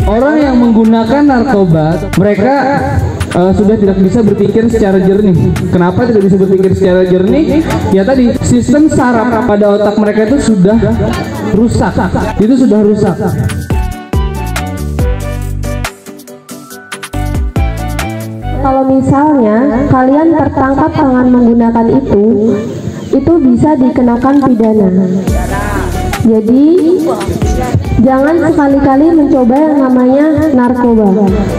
orang yang menggunakan narkoba, mereka sudah tidak bisa berpikir secara jernih. Kenapa tidak bisa berpikir secara jernih? Ya tadi, sistem saraf pada otak mereka itu sudah rusak. Itu sudah rusak. Kalau misalnya kalian tertangkap tangan menggunakan itu bisa dikenakan pidana. Jadi jangan sekali-kali mencoba yang namanya narkoba.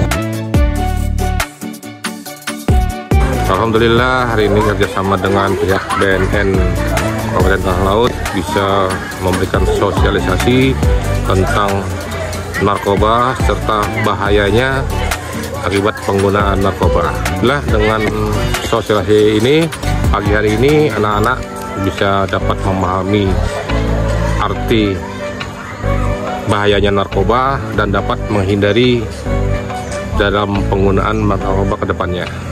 Alhamdulillah hari ini kerjasama dengan pihak BNN Kabupaten Tengah Laut bisa memberikan sosialisasi tentang narkoba serta bahayanya akibat penggunaan narkoba. Lah dengan sosialisasi ini pagi hari ini anak-anak bisa dapat memahami arti bahayanya narkoba dan dapat menghindari dalam penggunaan narkoba ke depannya.